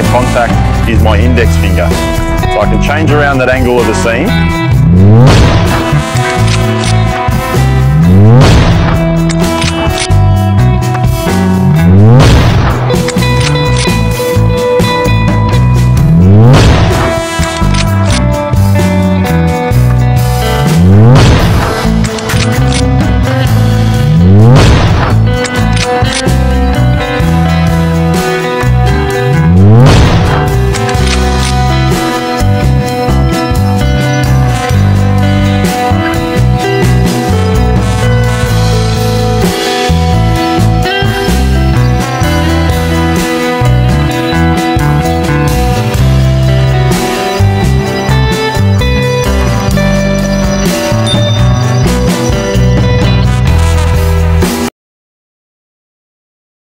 of contact is my index finger. So I can change around that angle of the seam